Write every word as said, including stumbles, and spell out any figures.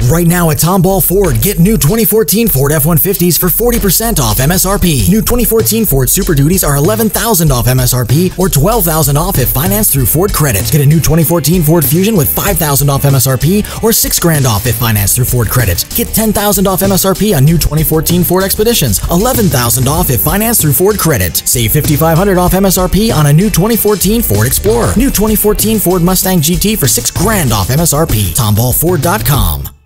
Right now at Tomball Ford, get new twenty fourteen Ford F one fifties for forty percent off M S R P. New twenty fourteen Ford Super Duties are eleven thousand dollars off M S R P or twelve thousand dollars off if financed through Ford Credit. Get a new twenty fourteen Ford Fusion with five thousand dollars off M S R P or six grand off if financed through Ford Credit. Get ten thousand dollars off M S R P on new twenty fourteen Ford Expeditions, eleven thousand dollars off if financed through Ford Credit. Save fifty-five hundred dollars off M S R P on a new twenty fourteen Ford Explorer. New twenty fourteen Ford Mustang G T for six grand off M S R P. Tomball Ford dot com.